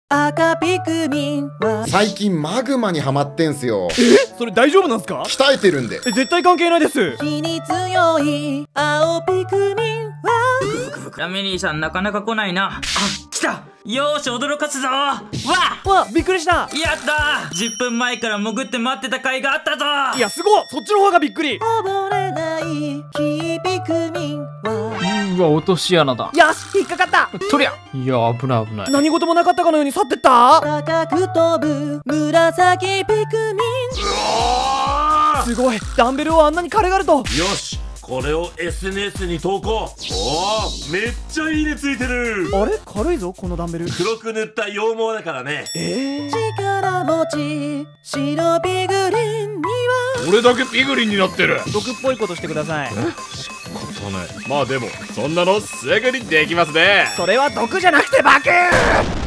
赤ピクミンは最近マグマにハマってんすよ。 それ大丈夫なんすか？ 鍛えてるんで。 絶対関係ないです。 火に強い青ピクミンはラメリーさんなかなか来ないな。あ、来た。よーし驚かすぞ。わわ、びっくりした。 やったー。10分前から潜って待ってた甲斐があったぞ。 いや、すごい、そっちの方がびっくり。 溺れない黄ピクミンはうわ、落とし穴だ。 よし、引っかかった。 とりゃ。いや、危ない危ない。 何事もなかったかのように去ってった。 高く飛ぶ紫ピクミン。 すごい、ダンベルをあんなに軽々と。 よし、これを SNS に投稿。おお、めっちゃいいねついてる。 あれ、軽いぞこのダンベル。 黒く塗った羊毛だからね。 力持ち白ピグリンには俺だけピグリンになってる。 毒っぽいことしてください。 仕方ない。まあでもそんなのすぐにできますね。 それは毒じゃなくて化け。